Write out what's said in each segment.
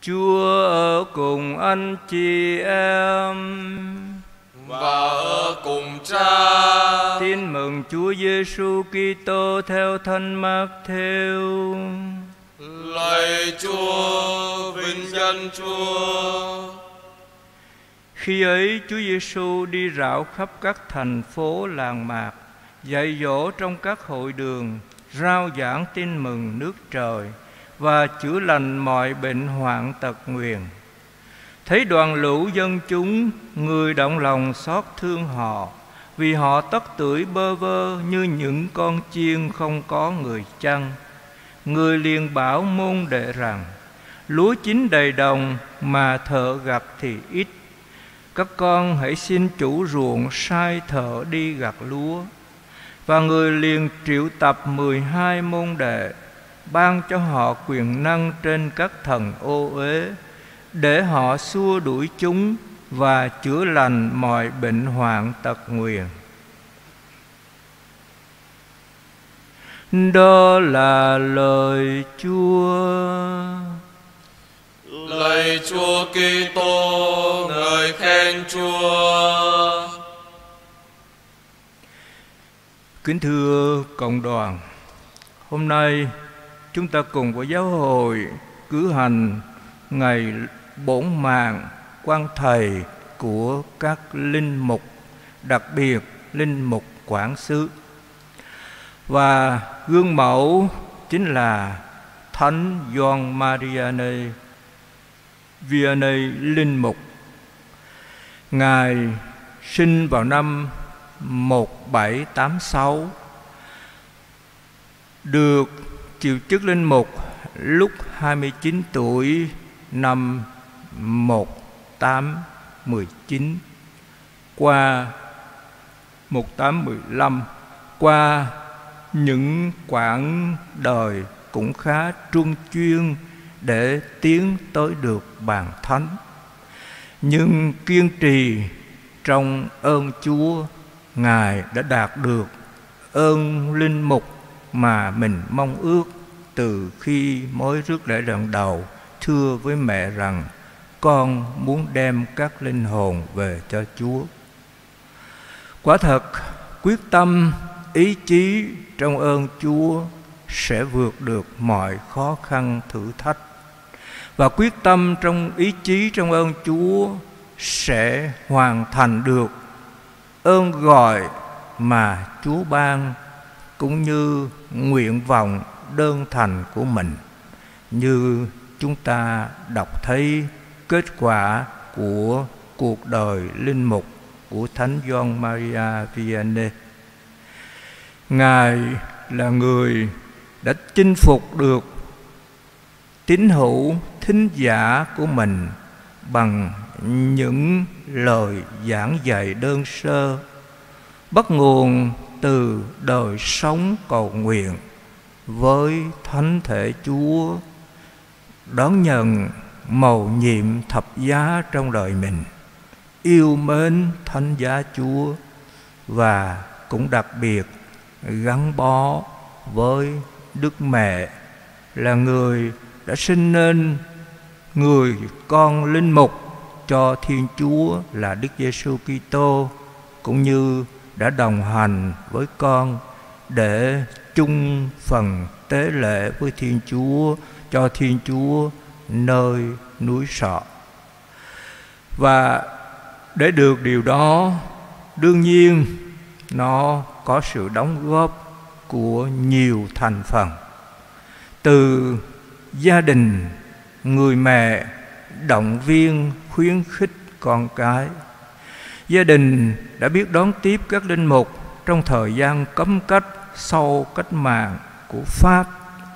Chúa ở cùng anh chị em và ở cùng Cha. Tin mừng Chúa Giêsu Kitô theo Thánh Mác-thêu. Lạy Chúa, vinh danh Chúa. Khi ấy Chúa Giêsu đi rảo khắp các thành phố làng mạc, dạy dỗ trong các hội đường, rao giảng tin mừng nước trời và chữa lành mọi bệnh hoạn tật nguyền. Thấy đoàn lũ dân chúng, người động lòng xót thương họ, vì họ tất tưởi bơ vơ như những con chiên không có người chăn. Người liền bảo môn đệ rằng: lúa chín đầy đồng mà thợ gặp thì ít. Các con hãy xin chủ ruộng sai thợ đi gặt lúa. Và người liền triệu tập 12 môn đệ, ban cho họ quyền năng trên các thần ô uế, để họ xua đuổi chúng và chữa lành mọi bệnh hoạn tật nguyền. Đó là lời Chúa. Lạy Chúa Kitô, ngợi khen Chúa. Kính thưa cộng đoàn, hôm nay chúng ta cùng với giáo hội cử hành ngày bổn mạng quan thầy của các linh mục, đặc biệt linh mục quản xứ. Và gương mẫu chính là Thánh Gioan Maria Vianney linh mục. Ngài sinh vào năm 1786, được chịu chức linh mục lúc 29 tuổi năm 1819 qua 1815, qua những quãng đời cũng khá truân chuyên để tiến tới được bàn thánh. Nhưng kiên trì trong ơn Chúa, Ngài đã đạt được ơn linh mục mà mình mong ước từ khi mới rước lễ lần đầu, thưa với mẹ rằng: con muốn đem các linh hồn về cho Chúa. Quả thật, quyết tâm, ý chí trong ơn Chúa sẽ vượt được mọi khó khăn thử thách. Và quyết tâm trong ý chí trong ơn Chúa sẽ hoàn thành được ơn gọi mà Chúa ban, cũng như nguyện vọng đơn thành của mình, như chúng ta đọc thấy kết quả của cuộc đời linh mục của Thánh Gioan Maria Vianney. Ngài là người đã chinh phục được tín hữu thính giả của mình bằng những lời giảng dạy đơn sơ, bắt nguồn từ đời sống cầu nguyện với Thánh Thể Chúa, đón nhận mầu nhiệm thập giá trong đời mình, yêu mến Thánh Giá Chúa, và cũng đặc biệt gắn bó với Đức Mẹ, là người đã sinh nên người con linh mục cho Thiên Chúa là Đức Giêsu Kitô, cũng như đã đồng hành với con để chung phần tế lễ với Thiên Chúa cho Thiên Chúa nơi núi Sọ. Và để được điều đó, đương nhiên nó có sự đóng góp của nhiều thành phần, từ gia đình, người mẹ động viên khuyến khích con cái. Gia đình đã biết đón tiếp các linh mục trong thời gian cấm cách sau cách mạng của Pháp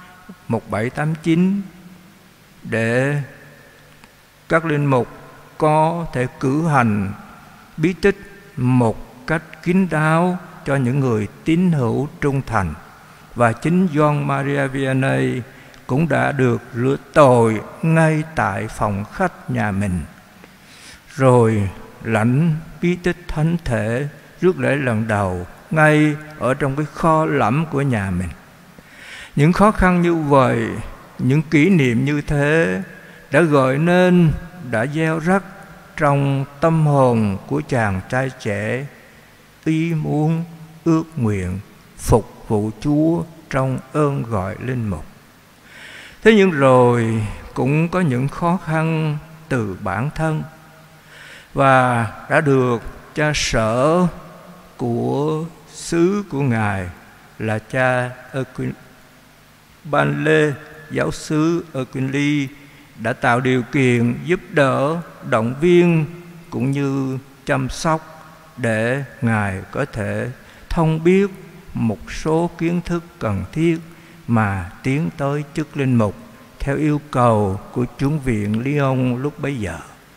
1789, để các linh mục có thể cử hành bí tích một cách kín đáo cho những người tín hữu trung thành. Và chính Gioan Maria Vianney cũng đã được rửa tội ngay tại phòng khách nhà mình, rồi lãnh bí tích thánh thể rước lễ lần đầu ngay ở trong cái kho lẫm của nhà mình. Những khó khăn như vậy, những kỷ niệm như thế đã gợi nên, đã gieo rắc trong tâm hồn của chàng trai trẻ ý muốn, ước nguyện phục vụ Chúa trong ơn gọi linh mục. Thế nhưng rồi cũng có những khó khăn từ bản thân, và đã được cha sở của xứ của Ngài là cha Ban Lê, giáo xứ Aquinly, đã tạo điều kiện giúp đỡ, động viên cũng như chăm sóc để Ngài có thể thông biết một số kiến thức cần thiết mà tiến tới chức linh mục theo yêu cầu của Chướng viện Lyon lúc bấy giờ.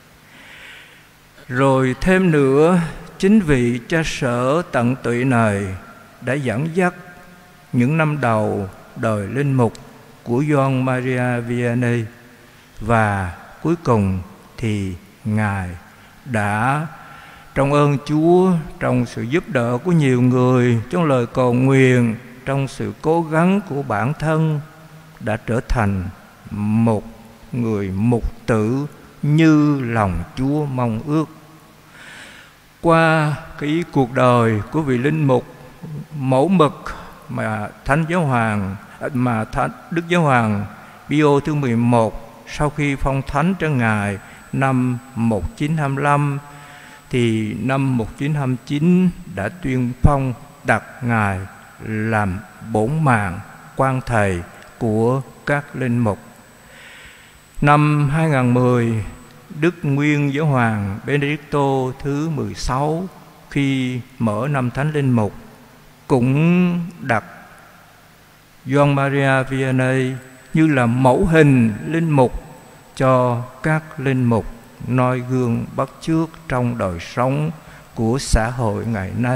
Rồi thêm nữa, chính vị cha sở tận tụy này đã dẫn dắt những năm đầu đời linh mục của Gioan Maria Vianney, và cuối cùng thì Ngài đã trong ơn Chúa, trong sự giúp đỡ của nhiều người, trong lời cầu nguyện, trong sự cố gắng của bản thân, đã trở thành một người mục tử như lòng Chúa mong ước. Qua cái cuộc đời của vị linh mục mẫu mực mà Đức Giáo Hoàng Pio thứ 11 sau khi phong thánh cho Ngài năm 1925, thì năm 1929 đã tuyên phong đặt Ngài làm bổn mạng quan thầy của các linh mục. Năm 2010, Đức Nguyên Giáo Hoàng Benedicto thứ 16 khi mở năm Thánh Linh Mục cũng đặt Gioan Maria Vianney như là mẫu hình linh mục cho các linh mục noi gương bắt chước trong đời sống của xã hội ngày nay.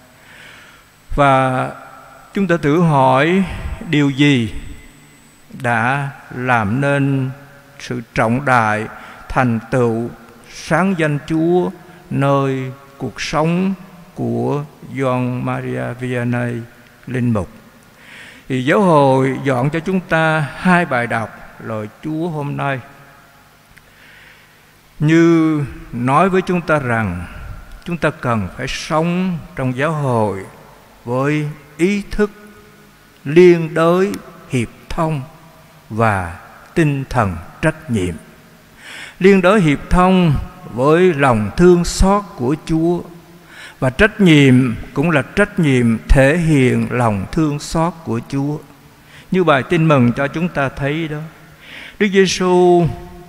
Và chúng ta tự hỏi điều gì đã làm nên sự trọng đại thành tựu sáng danh Chúa nơi cuộc sống của Gioan Maria Vianney linh mục. Thì giáo hội dọn cho chúng ta 2 bài đọc lời Chúa hôm nay, như nói với chúng ta rằng chúng ta cần phải sống trong giáo hội với ý thức liên đới, hiệp thông và tinh thần trách nhiệm. Liên đới hiệp thông với lòng thương xót của Chúa, và trách nhiệm cũng là trách nhiệm thể hiện lòng thương xót của Chúa. Như bài tin mừng cho chúng ta thấy đó, Đức Giêsu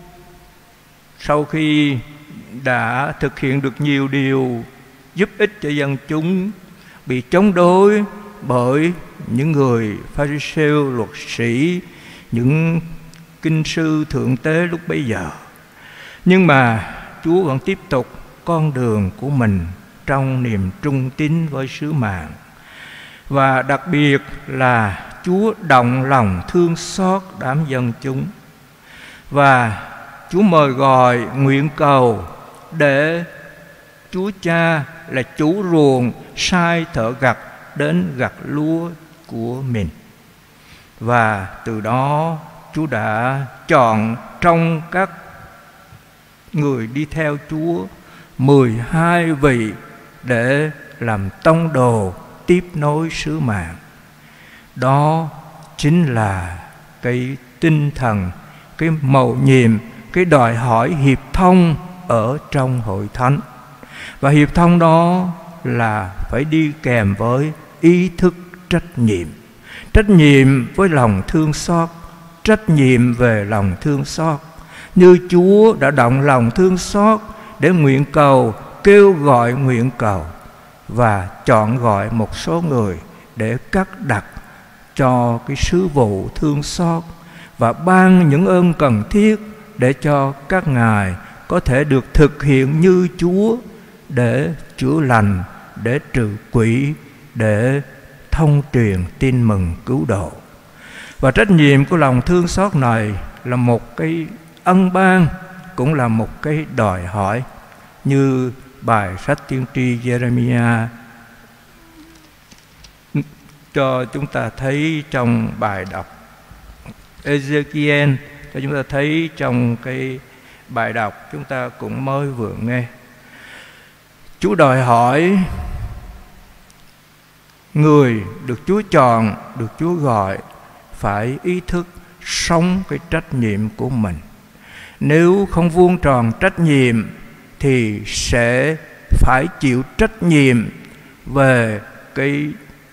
sau khi đã thực hiện được nhiều điều giúp ích cho dân chúng, bị chống đối bởi những người Pha-ri-sêu, luật sĩ, những kinh sư thượng tế lúc bấy giờ, nhưng mà Chúa vẫn tiếp tục con đường của mình trong niềm trung tín với sứ mạng. Và đặc biệt là Chúa động lòng thương xót đám dân chúng, và Chúa mời gọi nguyện cầu để Chúa Cha là chủ ruộng sai thợ gặt đến gặt lúa của mình. Và từ đó Chúa đã chọn trong các người đi theo Chúa 12 vị để làm tông đồ tiếp nối sứ mạng. Đó chính là cái tinh thần, cái mầu nhiệm, cái đòi hỏi hiệp thông ở trong hội thánh. Và hiệp thông đó là phải đi kèm với ý thức trách nhiệm. Trách nhiệm với lòng thương xót, trách nhiệm về lòng thương xót. Như Chúa đã động lòng thương xót để nguyện cầu, kêu gọi nguyện cầu, và chọn gọi một số người để cắt đặt cho cái sứ vụ thương xót, và ban những ơn cần thiết để cho các ngài có thể được thực hiện như Chúa, để chữa lành, để trừ quỷ, để thông truyền tin mừng cứu độ. Và trách nhiệm của lòng thương xót này là một cái ân ban, cũng là một cái đòi hỏi, như bài sách tiên tri Jeremiah cho chúng ta thấy trong bài đọc Ezekiel Và chúng ta thấy trong cái bài đọc chúng ta cũng mới vừa nghe, Chúa đòi hỏi người được Chúa chọn, được Chúa gọi phải ý thức sống cái trách nhiệm của mình. Nếu không vuông tròn trách nhiệm thì sẽ phải chịu trách nhiệm về cái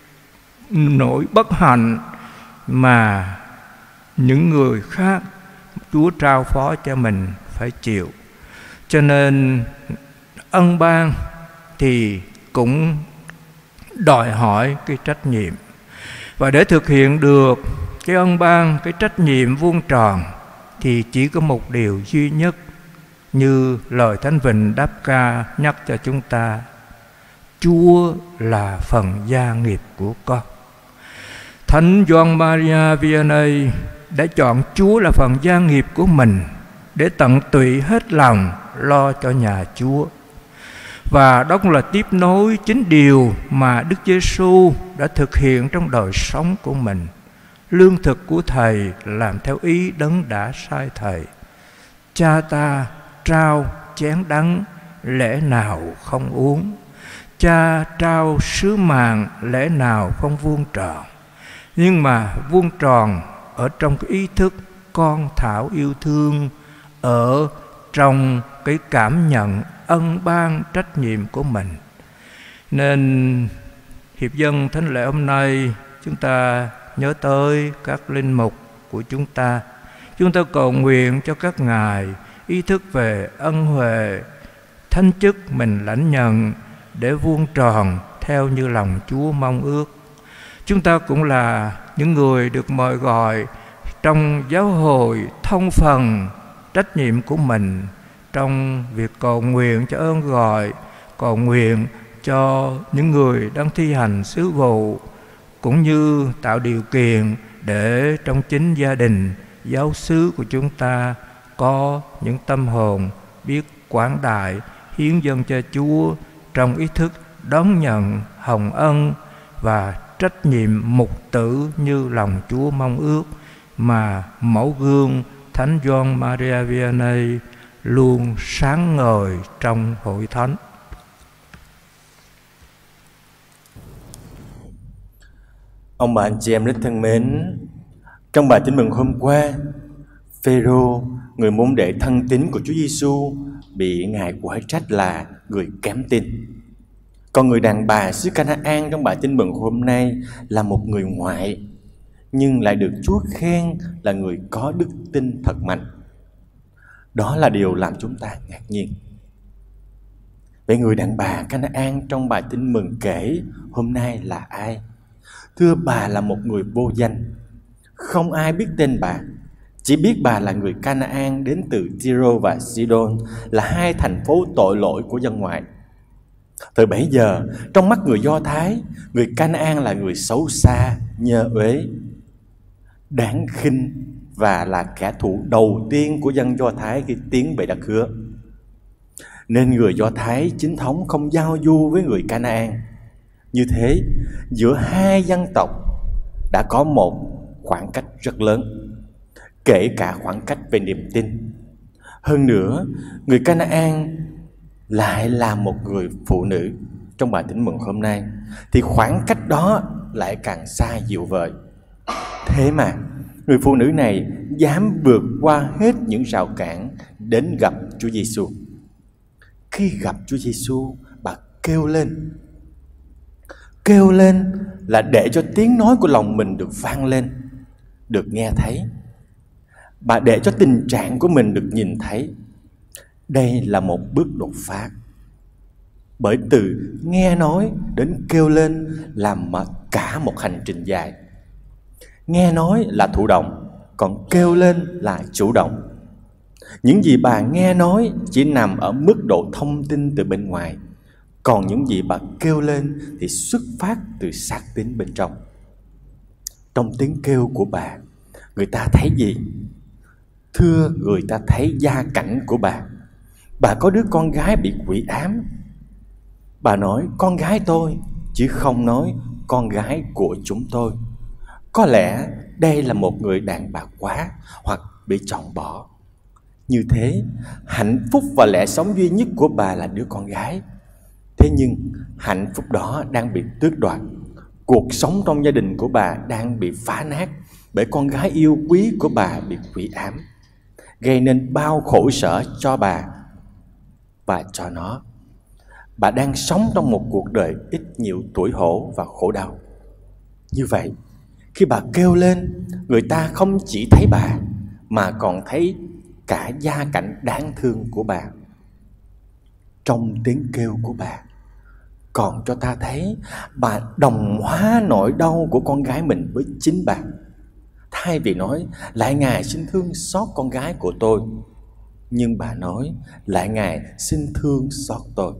nỗi bất hạnh mà những người khác Chúa trao phó cho mình phải chịu. Cho nên ân ban thì cũng đòi hỏi cái trách nhiệm. Và để thực hiện được cái ân ban, cái trách nhiệm vuông tròn thì chỉ có một điều duy nhất, như lời Thánh Vịnh Đáp Ca nhắc cho chúng ta: Chúa là phần gia nghiệp của con. Thánh Gioan Maria Vianney đã chọn Chúa là phần gia nghiệp của mình để tận tụy hết lòng lo cho nhà Chúa. Và đó cũng là tiếp nối chính điều mà Đức Giêsu đã thực hiện trong đời sống của mình. Lương thực của Thầy làm theo ý Đấng đã sai Thầy. Cha ta trao chén đắng, lẽ nào không uống? Cha trao sứ mạng, lẽ nào không vuông tròn? Nhưng mà vuông tròn ở trong cái ý thức con thảo yêu thương, ở trong cái cảm nhận ân ban trách nhiệm của mình. Nên hiệp dân thánh lễ hôm nay chúng ta nhớ tới các linh mục của chúng ta. Chúng ta cầu nguyện cho các ngài ý thức về ân huệ thánh chức mình lãnh nhận để vuông tròn theo như lòng Chúa mong ước. Chúng ta cũng là những người được mời gọi trong giáo hội thông phần trách nhiệm của mình trong việc cầu nguyện cho ơn gọi, cầu nguyện cho những người đang thi hành sứ vụ, cũng như tạo điều kiện để trong chính gia đình, giáo xứ của chúng ta có những tâm hồn biết quảng đại, hiến dâng cho Chúa trong ý thức đón nhận hồng ân và trách nhiệm mục tử như lòng Chúa mong ước mà mẫu gương Thánh Gioan Maria Vianney luôn sáng ngời trong hội thánh. Ông bà anh chị em rất thân mến, trong bài tin mừng hôm qua, Phêrô, người môn đệ thân tín của Chúa Giêsu, bị Ngài quở trách là người kém tin. Còn người đàn bà xứ Canaan trong bài tin mừng hôm nay là một người ngoại, nhưng lại được Chúa khen là người có đức tin thật mạnh. Đó là điều làm chúng ta ngạc nhiên. Vậy người đàn bà Canaan trong bài tin mừng kể hôm nay là ai? Thưa, bà là một người vô danh. Không ai biết tên bà. Chỉ biết bà là người Canaan đến từ Tyro và Sidon, là hai thành phố tội lỗi của dân ngoại. Từ bấy giờ, trong mắt người Do Thái, người Canaan là người xấu xa, nhơ uế, đáng khinh và là kẻ thù đầu tiên của dân Do Thái khi tiến về đất hứa. Nên người Do Thái chính thống không giao du với người Canaan. Như thế, giữa hai dân tộc đã có một khoảng cách rất lớn, kể cả khoảng cách về niềm tin. Hơn nữa, người Canaan lại là một người phụ nữ. Trong bài tin mừng hôm nay thì khoảng cách đó lại càng xa dịu vời. Thế mà người phụ nữ này dám vượt qua hết những rào cản đến gặp Chúa Giêsu. Khi gặp Chúa Giêsu, bà kêu lên. Kêu lên là để cho tiếng nói của lòng mình được vang lên, được nghe thấy. Bà để cho tình trạng của mình được nhìn thấy. Đây là một bước đột phá. Bởi từ nghe nói đến kêu lên là cả một hành trình dài. Nghe nói là thụ động, còn kêu lên là chủ động. Những gì bà nghe nói chỉ nằm ở mức độ thông tin từ bên ngoài, còn những gì bà kêu lên thì xuất phát từ xác tín bên trong. Trong tiếng kêu của bà, người ta thấy gì? Thưa, người ta thấy gia cảnh của bà. Bà có đứa con gái bị quỷ ám. Bà nói con gái tôi, chứ không nói con gái của chúng tôi. Có lẽ đây là một người đàn bà quá, hoặc bị chọn bỏ. Như thế, hạnh phúc và lẽ sống duy nhất của bà là đứa con gái. Thế nhưng hạnh phúc đó đang bị tước đoạt. Cuộc sống trong gia đình của bà đang bị phá nát bởi con gái yêu quý của bà bị quỷ ám, gây nên bao khổ sở cho bà và cho nó. Bà đang sống trong một cuộc đời ít nhiều tủi hổ và khổ đau. Như vậy, khi bà kêu lên, người ta không chỉ thấy bà mà còn thấy cả gia cảnh đáng thương của bà. Trong tiếng kêu của bà còn cho ta thấy bà đồng hóa nỗi đau của con gái mình với chính bà. Thay vì nói lạy Ngài xin thương xót con gái của tôi, nhưng bà nói lạy Ngài xin thương xót tôi.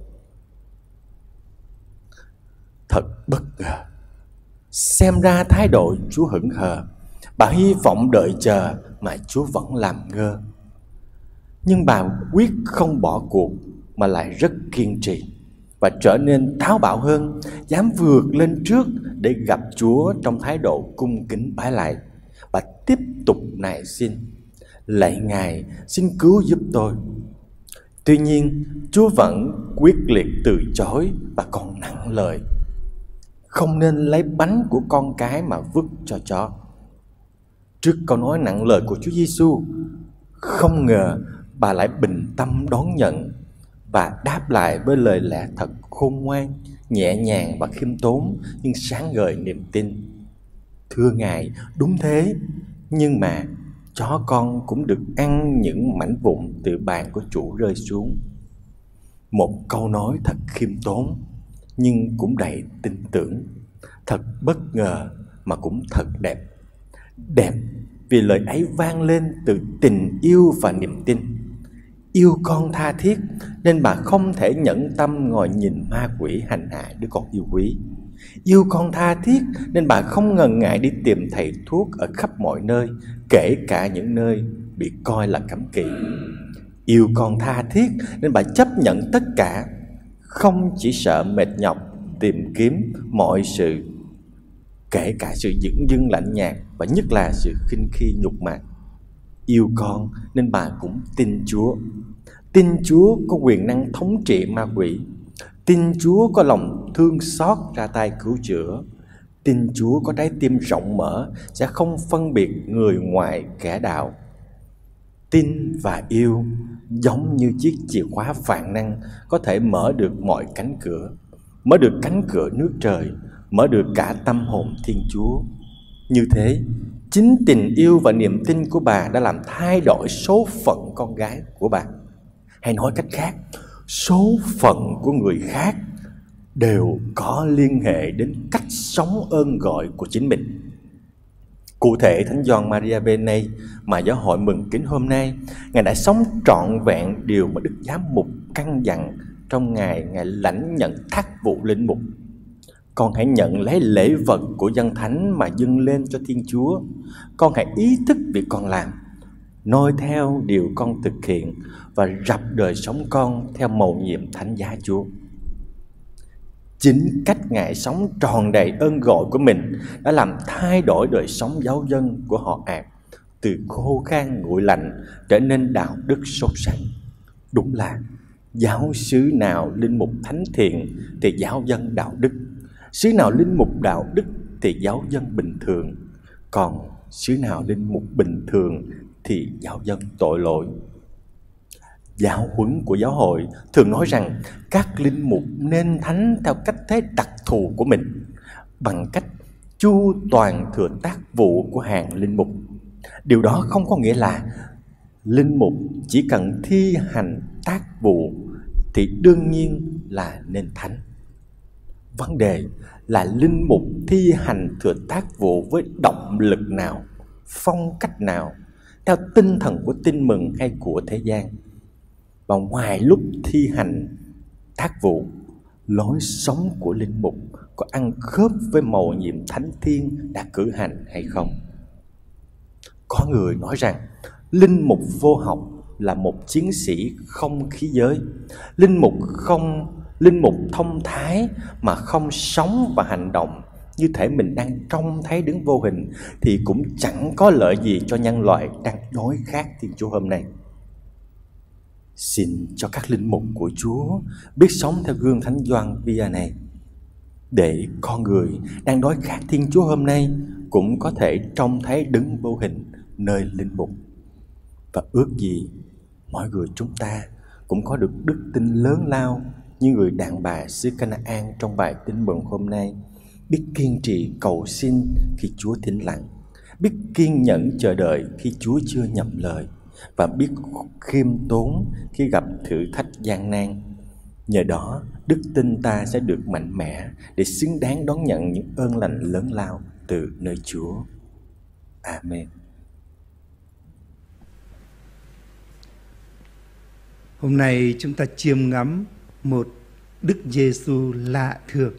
Thật bất ngờ. Xem ra thái độ Chúa hững hờ. Bà hy vọng đợi chờ mà Chúa vẫn làm ngơ. Nhưng bà quyết không bỏ cuộc mà lại rất kiên trì và trở nên táo bạo hơn, dám vượt lên trước để gặp Chúa trong thái độ cung kính bái lạy. Bà tiếp tục nài xin: lạy Ngài xin cứu giúp tôi. Tuy nhiên Chúa vẫn quyết liệt từ chối và còn nặng lời: không nên lấy bánh của con cái mà vứt cho chó. Trước câu nói nặng lời của Chúa Giêsu, không ngờ bà lại bình tâm đón nhận và đáp lại với lời lẽ thật khôn ngoan, nhẹ nhàng và khiêm tốn nhưng sáng ngời niềm tin. Thưa Ngài, đúng thế, nhưng mà chó con cũng được ăn những mảnh vụn từ bàn của chủ rơi xuống. Một câu nói thật khiêm tốn nhưng cũng đầy tin tưởng, thật bất ngờ mà cũng thật đẹp. Đẹp vì lời ấy vang lên từ tình yêu và niềm tin. Yêu con tha thiết nên bà không thể nhẫn tâm ngồi nhìn ma quỷ hành hạ đứa con yêu quý. Yêu con tha thiết nên bà không ngần ngại đi tìm thầy thuốc ở khắp mọi nơi, kể cả những nơi bị coi là cấm kỵ. Yêu con tha thiết nên bà chấp nhận tất cả, không chỉ sợ mệt nhọc tìm kiếm mọi sự, kể cả sự dửng dưng lạnh nhạt và nhất là sự khinh khi nhục mạ. Yêu con nên bà cũng tin Chúa. Tin Chúa có quyền năng thống trị ma quỷ. Tin Chúa có lòng thương xót ra tay cứu chữa. Tin Chúa có trái tim rộng mở, sẽ không phân biệt người ngoài kẻ đạo. Tin và yêu giống như chiếc chìa khóa vạn năng, có thể mở được mọi cánh cửa, mở được cánh cửa nước trời, mở được cả tâm hồn Thiên Chúa. Như thế, chính tình yêu và niềm tin của bà đã làm thay đổi số phận con gái của bà. Hay nói cách khác, số phận của người khác đều có liên hệ đến cách sống ơn gọi của chính mình. Cụ thể, Thánh Gioan Maria Vianney mà giáo hội mừng kính hôm nay, Ngài đã sống trọn vẹn điều mà Đức Giám mục căn dặn trong ngày Ngài lãnh nhận thác vụ linh mục. Con hãy nhận lấy lễ vật của dân thánh mà dâng lên cho Thiên Chúa. Con hãy ý thức việc con làm, noi theo điều con thực hiện và rập đời sống con theo mầu nhiệm thánh giá Chúa. Chính cách Ngài sống tròn đầy ơn gọi của mình đã làm thay đổi đời sống giáo dân của họ Ạc, từ khô khan nguội lạnh trở nên đạo đức sốt sắng. Đúng là giáo xứ nào linh mục thánh thiện thì giáo dân đạo đức, xứ nào linh mục đạo đức thì giáo dân bình thường, còn xứ nào linh mục bình thường thì giáo dân tội lỗi. Giáo huấn của giáo hội thường nói rằng các linh mục nên thánh theo cách thế đặc thù của mình, bằng cách chu toàn thừa tác vụ của hàng linh mục. Điều đó không có nghĩa là linh mục chỉ cần thi hành tác vụ thì đương nhiên là nên thánh. Vấn đề là linh mục thi hành thừa tác vụ với động lực nào, phong cách nào, theo tinh thần của tin mừng hay của thế gian. Và ngoài lúc thi hành tác vụ, lối sống của linh mục có ăn khớp với mầu nhiệm thánh thiên đã cử hành hay không? Có người nói rằng linh mục vô học là một chiến sĩ không khí giới. Linh mục thông thái mà không sống và hành động như thể mình đang trông thấy Đấng vô hình, thì cũng chẳng có lợi gì cho nhân loại đang đối khát Thiên Chúa hôm nay. Xin cho các linh mục của Chúa biết sống theo gương Thánh Gioan Via này, để con người đang đói khát Thiên Chúa hôm nay cũng có thể trông thấy Đấng vô hình nơi linh mục. Và ước gì mọi người chúng ta cũng có được đức tin lớn lao như người đàn bà xứ Canaan trong bài tin mừng hôm nay, biết kiên trì cầu xin khi Chúa thinh lặng, biết kiên nhẫn chờ đợi khi Chúa chưa nhậm lời, và biết khiêm tốn khi gặp thử thách gian nan. Nhờ đó, đức tin ta sẽ được mạnh mẽ để xứng đáng đón nhận những ơn lành lớn lao từ nơi Chúa. Amen. Hôm nay chúng ta chiêm ngắm một Đức Giêsu lạ thường.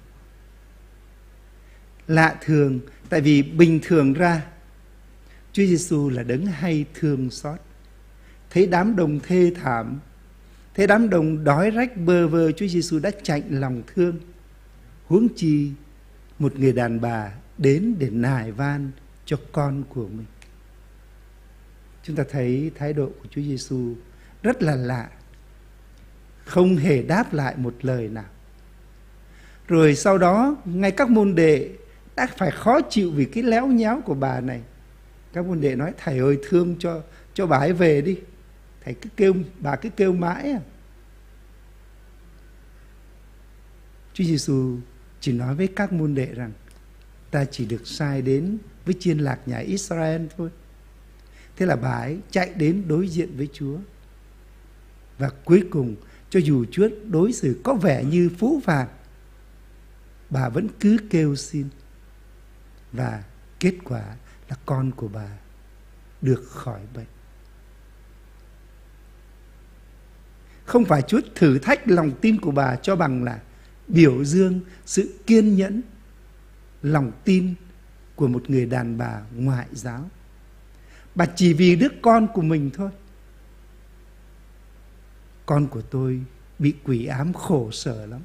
Lạ thường tại vì bình thường ra Chúa Giêsu là đấng hay thương xót. Thấy đám đông thê thảm, thấy đám đông đói rách bơ vơ, Chúa Giêsu đã chạnh lòng thương. Huống chi một người đàn bà đến để nài van cho con của mình. Chúng ta thấy thái độ của Chúa Giêsu rất là lạ, không hề đáp lại một lời nào. Rồi sau đó ngay các môn đệ đã phải khó chịu vì cái léo nhéo của bà này. Các môn đệ nói: thầy ơi, thương cho bà ấy về đi, thầy bà cứ kêu mãi à. Chúa Giêsu chỉ nói với các môn đệ rằng ta chỉ được sai đến với chiên lạc nhà Israel thôi. Thế là bà ấy chạy đến đối diện với Chúa. Và cuối cùng, cho dù Chúa đối xử có vẻ như phũ phàng, bà vẫn cứ kêu xin. Và kết quả là con của bà được khỏi bệnh. Không phải Chúa thử thách lòng tin của bà cho bằng là biểu dương sự kiên nhẫn, lòng tin của một người đàn bà ngoại giáo. Bà chỉ vì đứa con của mình thôi. Con của tôi bị quỷ ám khổ sở lắm.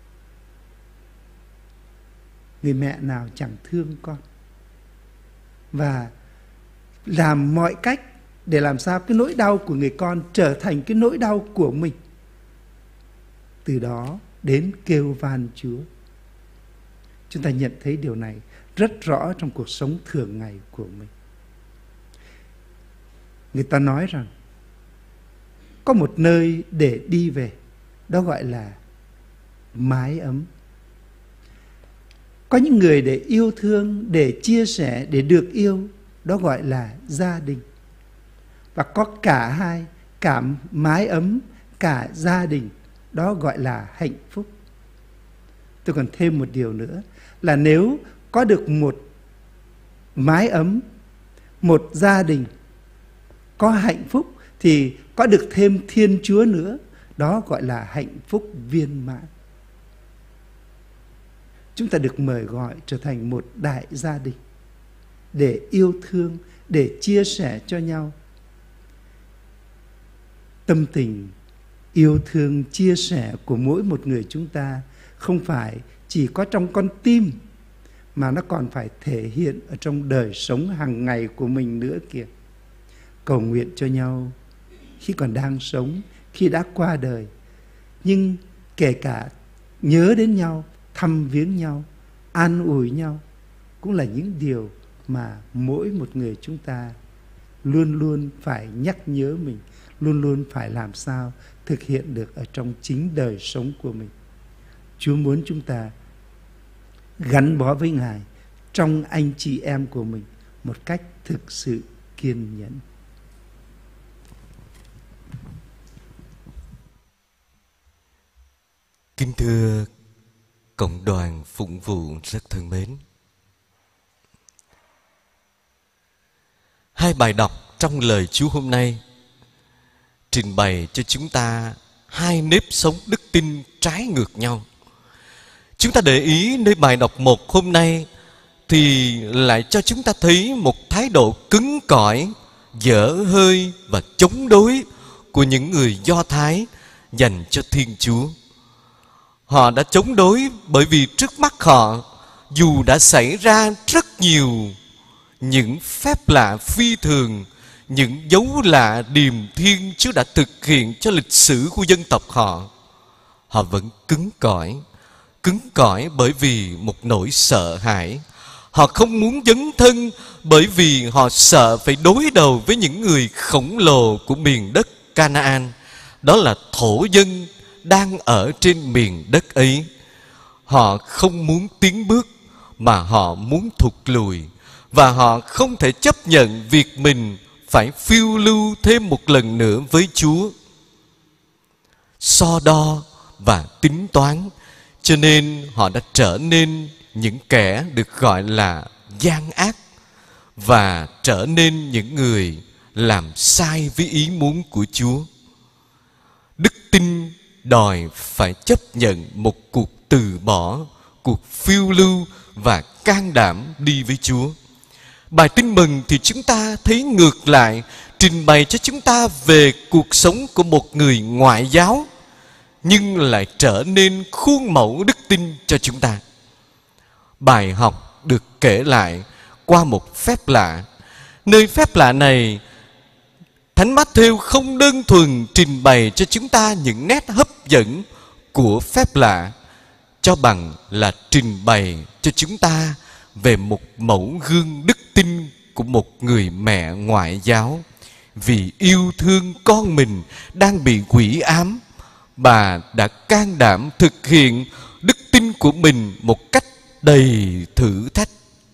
Người mẹ nào chẳng thương con. Và làm mọi cách để làm sao cái nỗi đau của người con trở thành cái nỗi đau của mình. Từ đó đến kêu van Chúa. Chúng ta nhận thấy điều này rất rõ trong cuộc sống thường ngày của mình. Người ta nói rằng có một nơi để đi về, đó gọi là mái ấm. Có những người để yêu thương, để chia sẻ, để được yêu, đó gọi là gia đình. Và có cả hai, cả mái ấm, cả gia đình, đó gọi là hạnh phúc. Tôi còn thêm một điều nữa là nếu có được một mái ấm, một gia đình có hạnh phúc thì có được thêm Thiên Chúa nữa, đó gọi là hạnh phúc viên mãn. Chúng ta được mời gọi trở thành một đại gia đình để yêu thương, để chia sẻ cho nhau. Tâm tình yêu thương, chia sẻ của mỗi một người chúng ta không phải chỉ có trong con tim, mà nó còn phải thể hiện ở trong đời sống hàng ngày của mình nữa kìa. Cầu nguyện cho nhau khi còn đang sống, khi đã qua đời. Nhưng kể cả nhớ đến nhau, thăm viếng nhau, an ủi nhau cũng là những điều mà mỗi một người chúng ta luôn luôn phải nhắc nhớ mình, luôn luôn phải làm sao thực hiện được ở trong chính đời sống của mình. Chúa muốn chúng ta gắn bó với Ngài trong anh chị em của mình một cách thực sự kiên nhẫn. Kính thưa cộng đoàn phụng vụ rất thân mến, hai bài đọc trong lời Chúa hôm nay trình bày cho chúng ta hai nếp sống đức tin trái ngược nhau. Chúng ta để ý nơi bài đọc 1 hôm nay thì lại cho chúng ta thấy một thái độ cứng cỏi, dở hơi và chống đối của những người Do Thái dành cho Thiên Chúa. Họ đã chống đối bởi vì trước mắt họ dù đã xảy ra rất nhiều những phép lạ phi thường, những dấu lạ điềm thiên Chúa đã thực hiện cho lịch sử của dân tộc họ, họ vẫn cứng cỏi bởi vì một nỗi sợ hãi. Họ không muốn dấn thân bởi vì họ sợ phải đối đầu với những người khổng lồ của miền đất Canaan, đó là thổ dân đang ở trên miền đất ấy. Họ không muốn tiến bước mà họ muốn thụt lùi, và họ không thể chấp nhận việc mình phải phiêu lưu thêm một lần nữa với Chúa. So đo và tính toán, cho nên họ đã trở nên những kẻ được gọi là gian ác, và trở nên những người làm sai với ý muốn của Chúa. Đức tin đòi phải chấp nhận một cuộc từ bỏ, cuộc phiêu lưu và can đảm đi với Chúa. Bài tin mừng thì chúng ta thấy ngược lại, trình bày cho chúng ta về cuộc sống của một người ngoại giáo, nhưng lại trở nên khuôn mẫu đức tin cho chúng ta. Bài học được kể lại qua một phép lạ. Nơi phép lạ này, Thánh Mát-thêu không đơn thuần trình bày cho chúng ta những nét hấp dẫn của phép lạ, cho bằng là trình bày cho chúng ta về một mẫu gương đức tin của một người mẹ ngoại giáo. Vì yêu thương con mình đang bị quỷ ám, bà đã can đảm thực hiện đức tin của mình một cách đầy thử thách.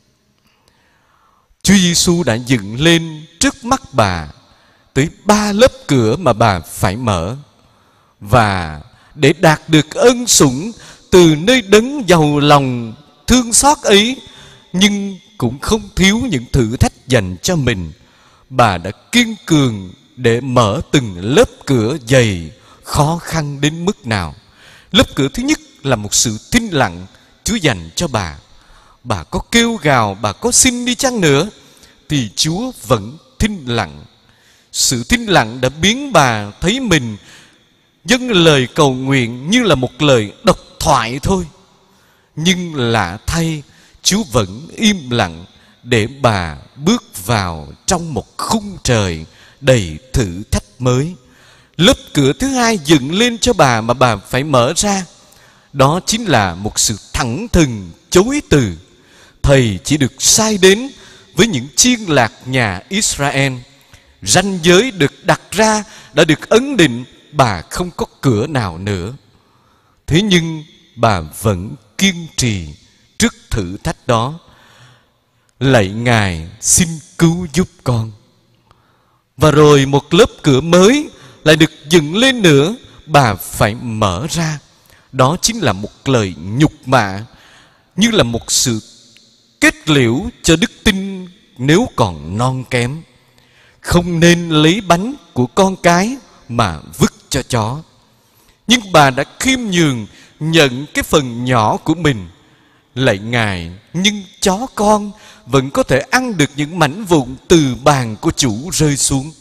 Chúa Giêsu đã dựng lên trước mắt bà tới 3 lớp cửa mà bà phải mở, và để đạt được ân sủng từ nơi đấng giàu lòng thương xót ấy, nhưng cũng không thiếu những thử thách dành cho mình, bà đã kiên cường để mở từng lớp cửa dày khó khăn đến mức nào. Lớp cửa thứ nhất là một sự thinh lặng Chúa dành cho bà. Bà có kêu gào, bà có xin đi chăng nữa thì Chúa vẫn thinh lặng. Sự thinh lặng đã biến bà thấy mình dâng lời cầu nguyện như là một lời độc thoại thôi. Nhưng lạ thay, Chúa vẫn im lặng để bà bước vào trong một khung trời đầy thử thách mới. Lớp cửa thứ hai dựng lên cho bà mà bà phải mở ra, đó chính là một sự thẳng thừng chối từ. Thầy chỉ được sai đến với những chiên lạc nhà Israel. Ranh giới được đặt ra đã được ấn định, bà không có cửa nào nữa. Thế nhưng bà vẫn kiên trì trước thử thách đó. Lạy Ngài, xin cứu giúp con. Và rồi một lớp cửa mới lại được dựng lên nữa, bà phải mở ra. Đó chính là một lời nhục mạ, như là một sự kết liễu cho đức tin nếu còn non kém. Không nên lấy bánh của con cái mà vứt cho chó. Nhưng bà đã khiêm nhường nhận cái phần nhỏ của mình. Lạy Ngài, nhưng chó con vẫn có thể ăn được những mảnh vụn từ bàn của chủ rơi xuống.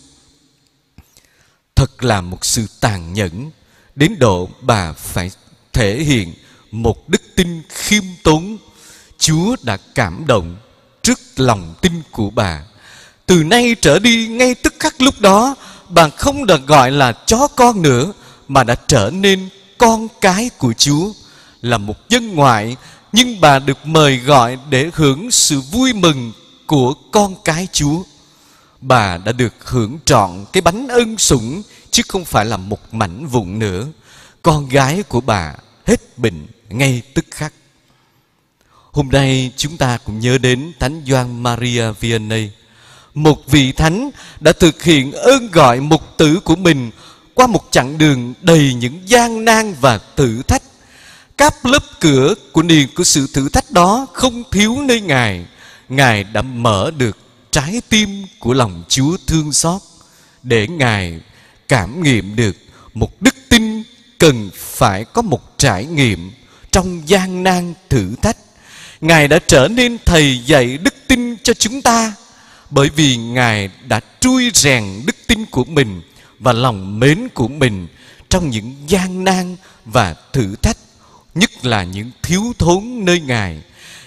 Thật là một sự tàn nhẫn đến độ bà phải thể hiện một đức tin khiêm tốn. Chúa đã cảm động trước lòng tin của bà. Từ nay trở đi, ngay tức khắc lúc đó, bà không được gọi là chó con nữa, mà đã trở nên con cái của Chúa. Là một dân ngoại, nhưng bà được mời gọi để hưởng sự vui mừng của con cái Chúa. Bà đã được hưởng trọn cái bánh ân sủng, chứ không phải là một mảnh vụn nữa. Con gái của bà hết bệnh ngay tức khắc. Hôm nay chúng ta cũng nhớ đến Thánh Gioan Maria Vianney, một vị thánh đã thực hiện ơn gọi mục tử của mình qua một chặng đường đầy những gian nan và thử thách. Các lớp cửa của niềm của sự thử thách đó không thiếu nơi Ngài. Ngài đã mở được trái tim của lòng Chúa thương xót, để Ngài cảm nghiệm được một đức tin cần phải có một trải nghiệm trong gian nan thử thách. Ngài đã trở nên thầy dạy đức tin cho chúng ta, bởi vì Ngài đã trui rèn đức tin của mình và lòng mến của mình trong những gian nan và thử thách, nhất là những thiếu thốn nơi Ngài.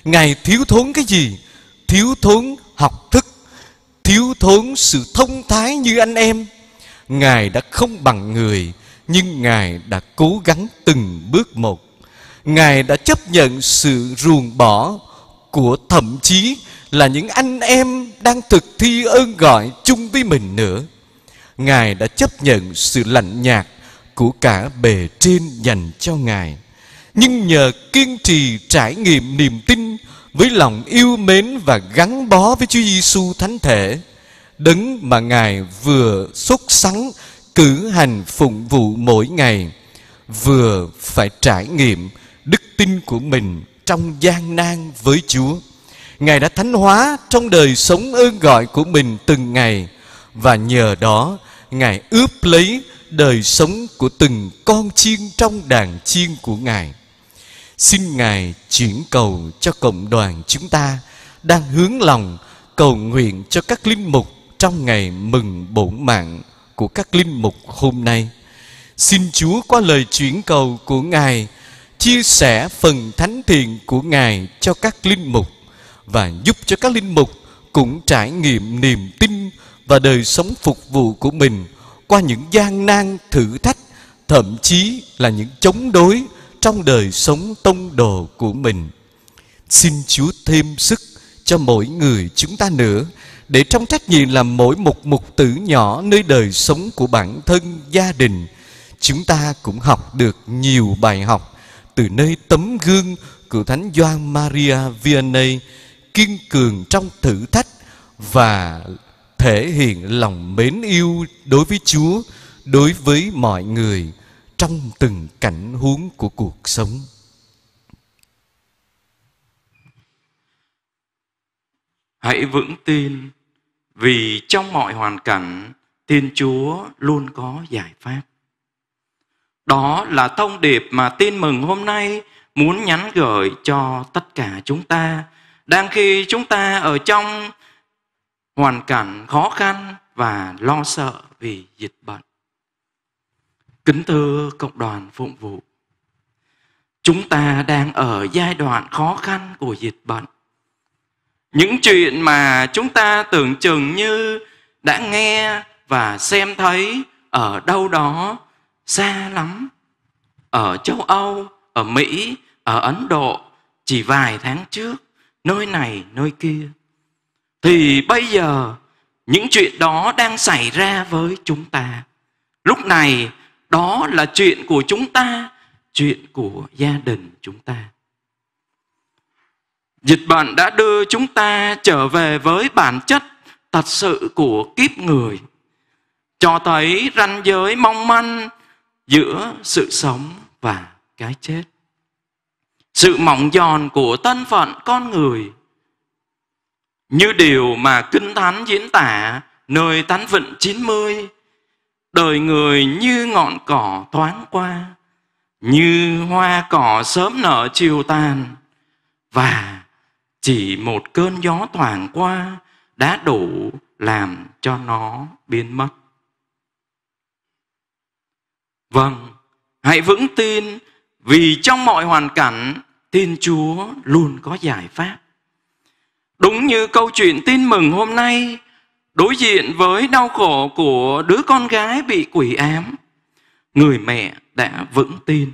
Ngài thiếu thốn cái gì? Thiếu thốn học thức, thiếu thốn sự thông thái như anh em. Ngài đã không bằng người, nhưng Ngài đã cố gắng từng bước một. Ngài đã chấp nhận sự ruồng bỏ của thậm chí là những anh em đang thực thi ơn gọi chung với mình nữa. Ngài đã chấp nhận sự lạnh nhạt của cả bề trên dành cho Ngài. Nhưng nhờ kiên trì trải nghiệm niềm tin với lòng yêu mến và gắn bó với Chúa Giêsu Thánh Thể, Đấng mà Ngài vừa sốt sắng cử hành phụng vụ mỗi ngày, vừa phải trải nghiệm đức tin của mình trong gian nan với Chúa. Ngài đã thánh hóa trong đời sống ơn gọi của mình từng ngày, và nhờ đó Ngài ướp lấy đời sống của từng con chiên trong đàn chiên của Ngài. Xin Ngài chuyển cầu cho cộng đoàn chúng ta đang hướng lòng cầu nguyện cho các linh mục trong ngày mừng bổn mạng của các linh mục hôm nay. Xin Chúa qua lời chuyển cầu của Ngài chia sẻ phần thánh thiện của Ngài cho các linh mục, và giúp cho các linh mục cũng trải nghiệm niềm tin và đời sống phục vụ của mình qua những gian nan thử thách, thậm chí là những chống đối trong đời sống tông đồ của mình. Xin Chúa thêm sức cho mỗi người chúng ta nữa, để trong trách nhiệm làm mỗi một mục tử nhỏ nơi đời sống của bản thân, gia đình, chúng ta cũng học được nhiều bài học từ nơi tấm gương của Thánh Gioan Maria Vianney, kiên cường trong thử thách và thể hiện lòng mến yêu đối với Chúa, đối với mọi người trong từng cảnh huống của cuộc sống. Hãy vững tin, vì trong mọi hoàn cảnh, Thiên Chúa luôn có giải pháp. Đó là thông điệp mà Tin Mừng hôm nay muốn nhắn gửi cho tất cả chúng ta, đang khi chúng ta ở trong hoàn cảnh khó khăn và lo sợ vì dịch bệnh. Kính thưa cộng đoàn phụng vụ, chúng ta đang ở giai đoạn khó khăn của dịch bệnh. Những chuyện mà chúng ta tưởng chừng như đã nghe và xem thấy ở đâu đó xa lắm, ở châu Âu, ở Mỹ, ở Ấn Độ chỉ vài tháng trước, nơi này nơi kia, thì bây giờ những chuyện đó đang xảy ra với chúng ta. Lúc này đó là chuyện của chúng ta, chuyện của gia đình chúng ta. Dịch bệnh đã đưa chúng ta trở về với bản chất thật sự của kiếp người, cho thấy ranh giới mong manh giữa sự sống và cái chết, sự mỏng giòn của thân phận con người. Như điều mà Kinh Thánh diễn tả nơi Thánh Vịnh 90, đời người như ngọn cỏ thoáng qua, như hoa cỏ sớm nở chiều tàn, và chỉ một cơn gió thoảng qua đã đủ làm cho nó biến mất. Vâng, hãy vững tin, vì trong mọi hoàn cảnh, Thiên Chúa luôn có giải pháp. Đúng như câu chuyện Tin Mừng hôm nay, đối diện với đau khổ của đứa con gái bị quỷ ám, người mẹ đã vững tin.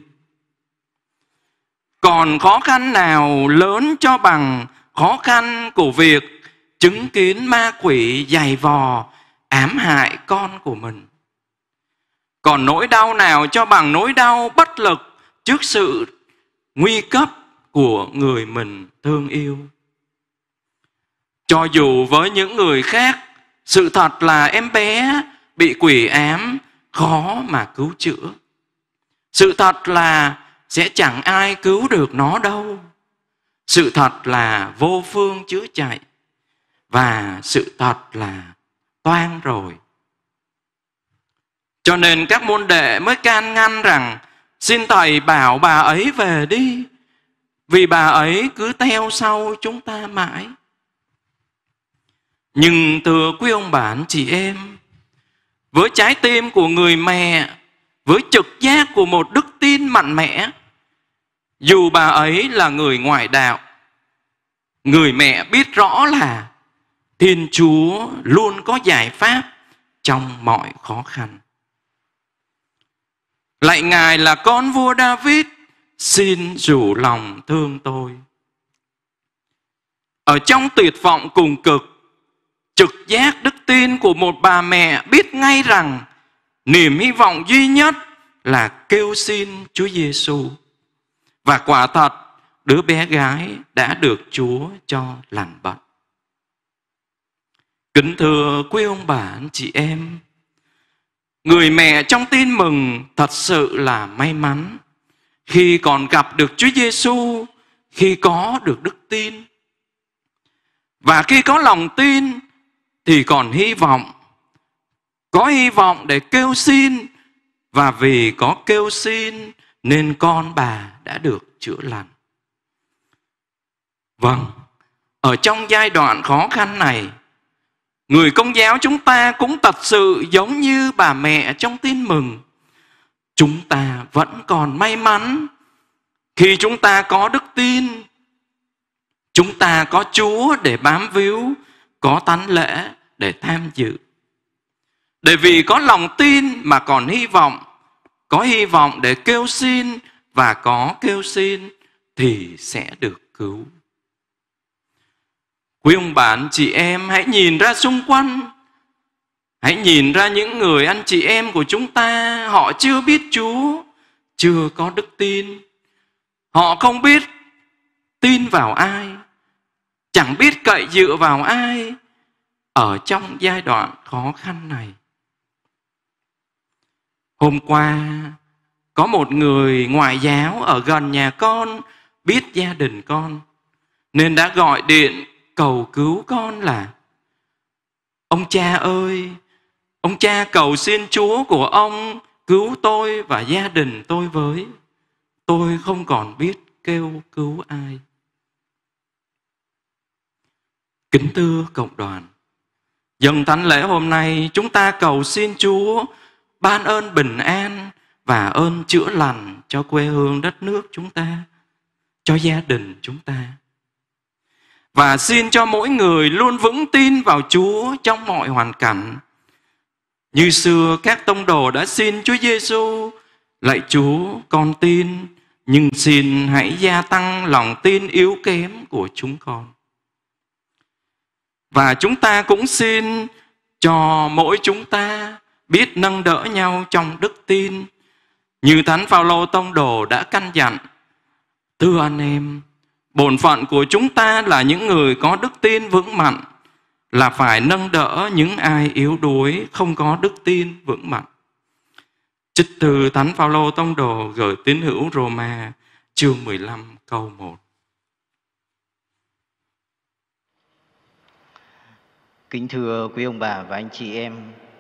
Còn khó khăn nào lớn cho bằng khó khăn của việc chứng kiến ma quỷ giày vò ám hại con của mình? Còn nỗi đau nào cho bằng nỗi đau bất lực trước sự nguy cấp của người mình thương yêu? Cho dù với những người khác, sự thật là em bé bị quỷ ám khó mà cứu chữa. Sự thật là sẽ chẳng ai cứu được nó đâu. Sự thật là vô phương chữa chạy. Và sự thật là toang rồi. Cho nên các môn đệ mới can ngăn rằng xin Thầy bảo bà ấy về đi, vì bà ấy cứ theo sau chúng ta mãi. Nhưng thưa quý ông bà anh chị em, với trái tim của người mẹ, với trực giác của một đức tin mạnh mẽ, dù bà ấy là người ngoại đạo, người mẹ biết rõ là Thiên Chúa luôn có giải pháp trong mọi khó khăn. Lạy Ngài là con vua David, xin rủ lòng thương tôi. Ở trong tuyệt vọng cùng cực, trực giác đức tin của một bà mẹ biết ngay rằng niềm hy vọng duy nhất là kêu xin Chúa Giêsu. Và quả thật, đứa bé gái đã được Chúa cho lành bệnh. Kính thưa quý ông bà, anh chị em, người mẹ trong tin mừng thật sự là may mắn khi còn gặp được Chúa Giêsu, khi có được đức tin. Và khi có lòng tin thì còn hy vọng. Có hy vọng để kêu xin, và vì có kêu xin nên con bà đã được chữa lành. Vâng, ở trong giai đoạn khó khăn này, người Công giáo chúng ta cũng thật sự giống như bà mẹ trong tin mừng. Chúng ta vẫn còn may mắn khi chúng ta có đức tin, chúng ta có Chúa để bám víu, có thánh lễ để tham dự. Để vì có lòng tin mà còn hy vọng, có hy vọng để kêu xin, và có kêu xin thì sẽ được cứu. Quý ông bà anh chị em, hãy nhìn ra xung quanh. Hãy nhìn ra những người anh chị em của chúng ta, họ chưa biết Chúa, chưa có đức tin. Họ không biết tin vào ai, chẳng biết cậy dựa vào ai ở trong giai đoạn khó khăn này. Hôm qua, có một người ngoại giáo ở gần nhà con biết gia đình con, nên đã gọi điện cầu cứu con là: ông cha ơi, ông cha cầu xin Chúa của ông cứu tôi và gia đình tôi với. Tôi không còn biết kêu cứu ai. Kính thưa cộng đoàn, dâng thánh lễ hôm nay chúng ta cầu xin Chúa ban ơn bình an và ơn chữa lành cho quê hương đất nước chúng ta, cho gia đình chúng ta. Và xin cho mỗi người luôn vững tin vào Chúa trong mọi hoàn cảnh. Như xưa các tông đồ đã xin Chúa Giêsu: lạy Chúa, con tin, nhưng xin hãy gia tăng lòng tin yếu kém của chúng con. Và chúng ta cũng xin cho mỗi chúng ta biết nâng đỡ nhau trong đức tin, như Thánh Phaolô tông đồ đã căn dặn: thưa anh em, bổn phận của chúng ta là những người có đức tin vững mạnh là phải nâng đỡ những ai yếu đuối, không có đức tin vững mạnh. Trích từ Thánh Phaolô tông đồ gửi tín hữu Roma, chương 15 câu 1. Kính thưa quý ông bà và anh chị em,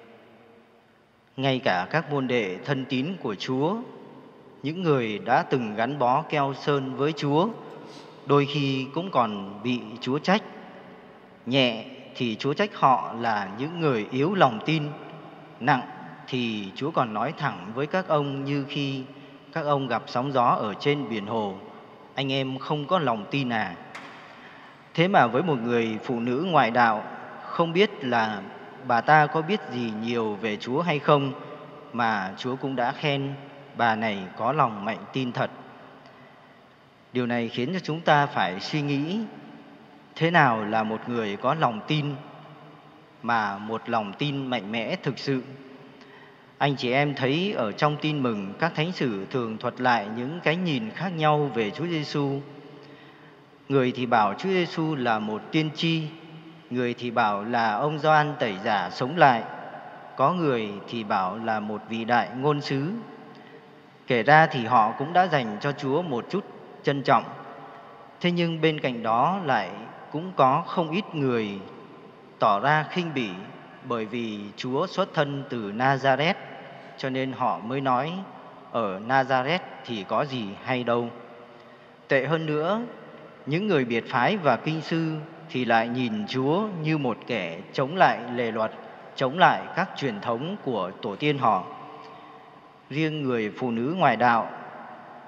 ngay cả các môn đệ thân tín của Chúa, những người đã từng gắn bó keo sơn với Chúa, đôi khi cũng còn bị Chúa trách. Nhẹ thì Chúa trách họ là những người yếu lòng tin, nặng thì Chúa còn nói thẳng với các ông như khi các ông gặp sóng gió ở trên biển hồ: anh em không có lòng tin à? Thế mà với một người phụ nữ ngoại đạo, không biết là bà ta có biết gì nhiều về Chúa hay không, mà Chúa cũng đã khen bà này có lòng mạnh tin thật. Điều này khiến cho chúng ta phải suy nghĩ thế nào là một người có lòng tin, mà một lòng tin mạnh mẽ thực sự. Anh chị em thấy ở trong tin mừng, các thánh sử thường thuật lại những cái nhìn khác nhau về Chúa Giêsu. Người thì bảo Chúa Giêsu là một tiên tri, người thì bảo là ông Gioan Tẩy Giả sống lại, có người thì bảo là một vị đại ngôn sứ. Kể ra thì họ cũng đã dành cho Chúa một chút trân trọng. Thế nhưng bên cạnh đó lại cũng có không ít người tỏ ra khinh bỉ, bởi vì Chúa xuất thân từ Nazareth, cho nên họ mới nói ở Nazareth thì có gì hay đâu. Tệ hơn nữa, những người biệt phái và kinh sư thì lại nhìn Chúa như một kẻ chống lại lề luật, chống lại các truyền thống của tổ tiên họ. Riêng người phụ nữ ngoại đạo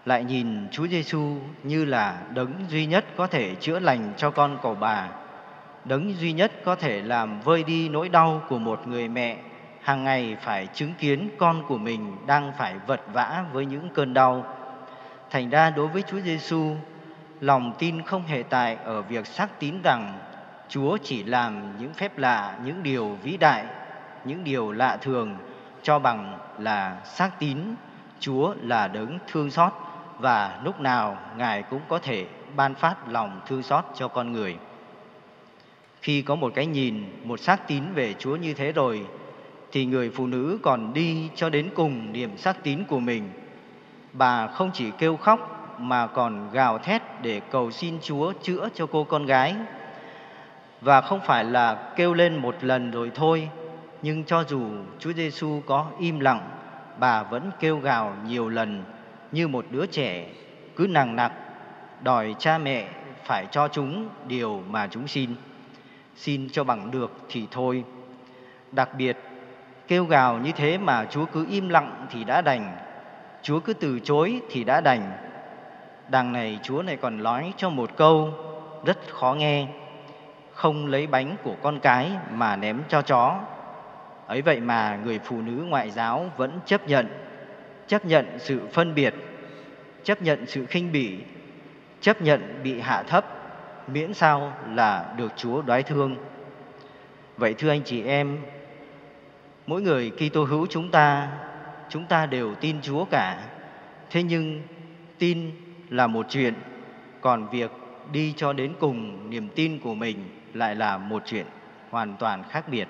lại nhìn Chúa Giêsu như là đấng duy nhất có thể chữa lành cho con cẩu bà, đấng duy nhất có thể làm vơi đi nỗi đau của một người mẹ hàng ngày phải chứng kiến con của mình đang phải vật vã với những cơn đau. Thành ra đối với Chúa Giêsu, lòng tin không hề tại ở việc xác tín rằng Chúa chỉ làm những phép lạ, những điều vĩ đại, những điều lạ thường, cho bằng là xác tín Chúa là đấng thương xót và lúc nào Ngài cũng có thể ban phát lòng thương xót cho con người. Khi có một cái nhìn, một xác tín về Chúa như thế rồi, thì người phụ nữ còn đi cho đến cùng niềm xác tín của mình. Bà không chỉ kêu khóc mà còn gào thét để cầu xin Chúa chữa cho cô con gái. Và không phải là kêu lên một lần rồi thôi, nhưng cho dù Chúa Giêsu có im lặng, bà vẫn kêu gào nhiều lần như một đứa trẻ, cứ nằng nặc đòi cha mẹ phải cho chúng điều mà chúng xin. Xin cho bằng được thì thôi. Đặc biệt, kêu gào như thế mà Chúa cứ im lặng thì đã đành, Chúa cứ từ chối thì đã đành. Đằng này Chúa này còn nói cho một câu rất khó nghe: không lấy bánh của con cái mà ném cho chó. Ấy vậy mà người phụ nữ ngoại giáo vẫn chấp nhận sự phân biệt, chấp nhận sự khinh bỉ, chấp nhận bị hạ thấp, miễn sao là được Chúa đoái thương. Vậy thưa anh chị em, mỗi người Kitô hữu chúng ta đều tin Chúa cả. Thế nhưng tin là một chuyện, còn việc đi cho đến cùng niềm tin của mình lại là một chuyện hoàn toàn khác biệt.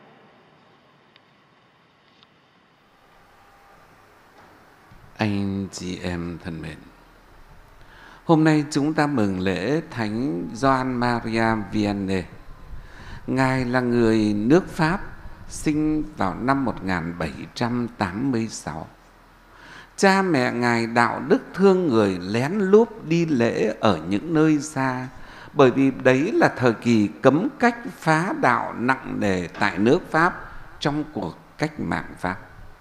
Anh chị em thân mến, hôm nay chúng ta mừng lễ Thánh Gioan Maria Vianney. Ngài là người nước Pháp, sinh vào năm 1786. Cha mẹ Ngài đạo đức thương người lén lút đi lễ ở những nơi xa, bởi vì đấy là thời kỳ cấm cách phá đạo nặng nề tại nước Pháp trong cuộc cách mạng Pháp.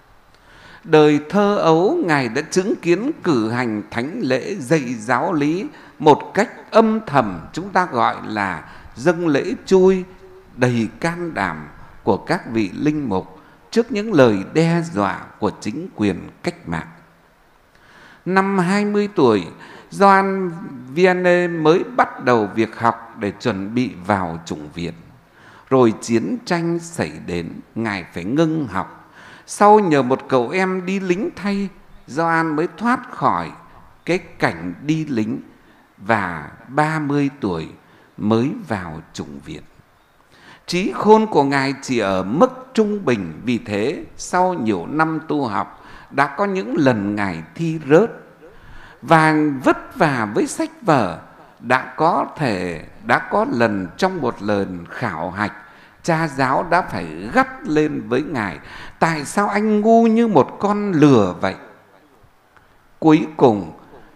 Đời thơ ấu, Ngài đã chứng kiến cử hành thánh lễ dạy giáo lý một cách âm thầm, chúng ta gọi là dâng lễ chui, đầy can đảm của các vị linh mục trước những lời đe dọa của chính quyền cách mạng. Năm 20 tuổi, Gioan Vianney mới bắt đầu việc học để chuẩn bị vào chủng viện. Rồi chiến tranh xảy đến, Ngài phải ngưng học. Sau nhờ một cậu em đi lính thay, Gioan mới thoát khỏi cái cảnh đi lính và 30 tuổi mới vào chủng viện. Trí khôn của Ngài chỉ ở mức trung bình, vì thế sau nhiều năm tu học đã có những lần Ngài thi rớt và vất vả với sách vở. Đã có lần trong một lần khảo hạch, cha giáo đã phải gắt lên với Ngài: tại sao anh ngu như một con lừa vậy? Cuối cùng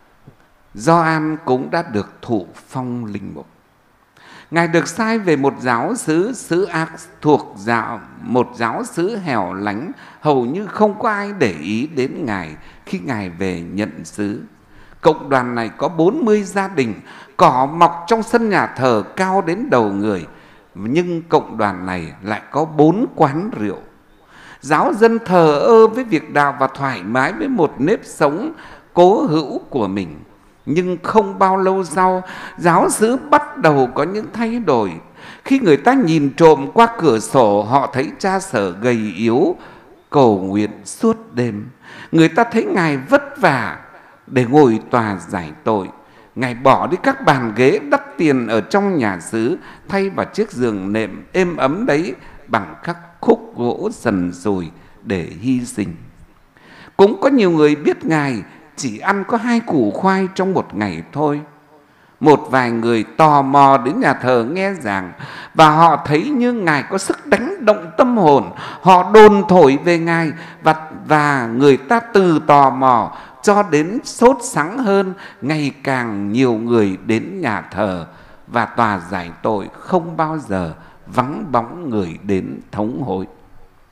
Gioan cũng đã được thụ phong linh mục. Ngài được sai về một giáo xứ Ars thuộc một giáo xứ hẻo lánh, hầu như không có ai để ý đến Ngài khi Ngài về nhận xứ. Cộng đoàn này có 40 gia đình, cỏ mọc trong sân nhà thờ cao đến đầu người, nhưng cộng đoàn này lại có 4 quán rượu. Giáo dân thờ ơ với việc đạo và thoải mái với một nếp sống cố hữu của mình. Nhưng không bao lâu sau, giáo xứ bắt đầu có những thay đổi. Khi người ta nhìn trộm qua cửa sổ, họ thấy cha sở gầy yếu, cầu nguyện suốt đêm. Người ta thấy Ngài vất vả để ngồi tòa giải tội. Ngài bỏ đi các bàn ghế đắt tiền ở trong nhà xứ, thay vào chiếc giường nệm êm ấm đấy bằng các khúc gỗ sần sùi để hy sinh. Cũng có nhiều người biết Ngài chỉ ăn có 2 củ khoai trong một ngày thôi. Một vài người tò mò đến nhà thờ nghe giảng, và họ thấy như Ngài có sức đánh động tâm hồn. Họ đồn thổi về Ngài, và người ta từ tò mò cho đến sốt sắng hơn. Ngày càng nhiều người đến nhà thờ, và tòa giải tội không bao giờ vắng bóng người đến thống hối.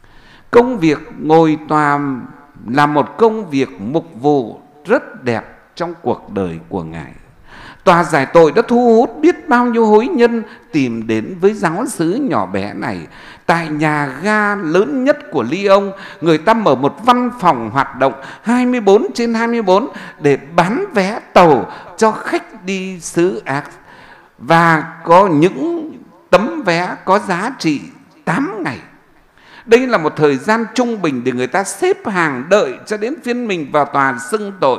Công việc ngồi tòa là một công việc mục vụ rất đẹp trong cuộc đời của Ngài. Tòa giải tội đã thu hút biết bao nhiêu hối nhân tìm đến với giáo xứ nhỏ bé này. Tại nhà ga lớn nhất của Lyon, người ta mở một văn phòng hoạt động 24/24 để bán vé tàu cho khách đi xứ Ác. Và có những tấm vé có giá trị 8 ngày. Đây là một thời gian trung bình để người ta xếp hàng đợi cho đến phiên mình vào tòa xưng tội.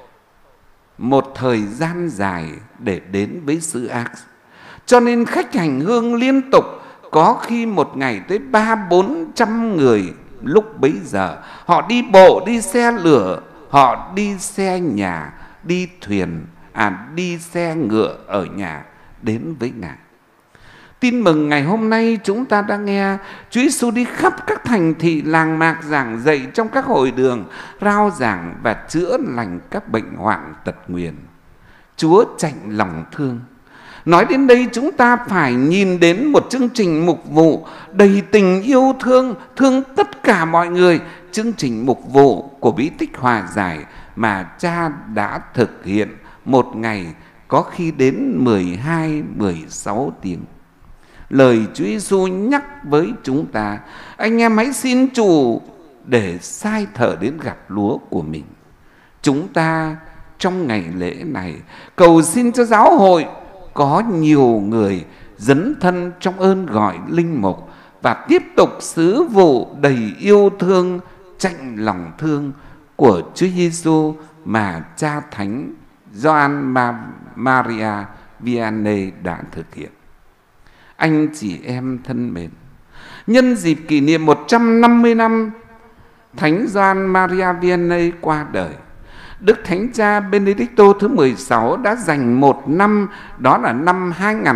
Một thời gian dài để đến với xứ Ác. Cho nên khách hành hương liên tục, có khi một ngày tới 300-400 người lúc bấy giờ. Họ đi bộ, đi xe lửa, họ đi xe nhà, đi thuyền, đi xe ngựa ở nhà đến với Ngài. Tin mừng ngày hôm nay chúng ta đã nghe Chúa Giêsu đi khắp các thành thị làng mạc giảng dạy trong các hội đường, rao giảng và chữa lành các bệnh hoạn tật nguyền. Chúa chạnh lòng thương. Nói đến đây chúng ta phải nhìn đến một chương trình mục vụ đầy tình yêu thương, thương tất cả mọi người. Chương trình mục vụ của bí tích hòa giải mà Cha đã thực hiện một ngày có khi đến 12-16 tiếng. Lời Chúa Giêsu nhắc với chúng ta: anh em hãy xin Chủ để sai thợ đến gặt lúa của mình. Chúng ta trong ngày lễ này cầu xin cho giáo hội có nhiều người dấn thân trong ơn gọi linh mục và tiếp tục sứ vụ đầy yêu thương, chạnh lòng thương của Chúa Giêsu mà Cha Thánh Gioan Maria Vianney đã thực hiện. Anh chị em thân mến, nhân dịp kỷ niệm 150 năm Thánh Gioan Maria Vianney qua đời, Đức Thánh Cha Benedicto thứ 16 đã dành một năm, đó là năm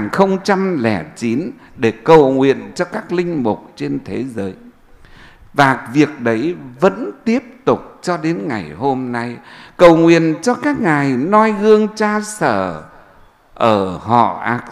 2009, để cầu nguyện cho các linh mục trên thế giới. Và việc đấy vẫn tiếp tục cho đến ngày hôm nay. Cầu nguyện cho các ngài noi gương cha sở ở họ Ác,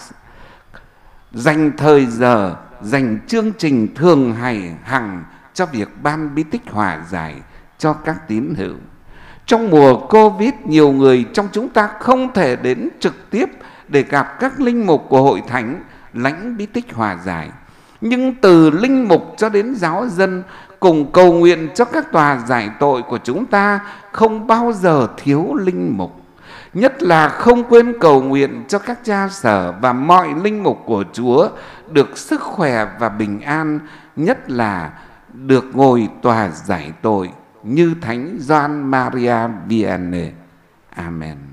dành thời giờ, dành chương trình thường hằng cho việc ban bí tích hòa giải cho các tín hữu. Trong mùa Covid, nhiều người trong chúng ta không thể đến trực tiếp để gặp các linh mục của hội thánh lãnh bí tích hòa giải. Nhưng từ linh mục cho đến giáo dân cùng cầu nguyện cho các tòa giải tội của chúng ta, không bao giờ thiếu linh mục. Nhất là không quên cầu nguyện cho các cha sở và mọi linh mục của Chúa được sức khỏe và bình an, nhất là được ngồi tòa giải tội như Thánh Gioan Maria Vianney. Amen.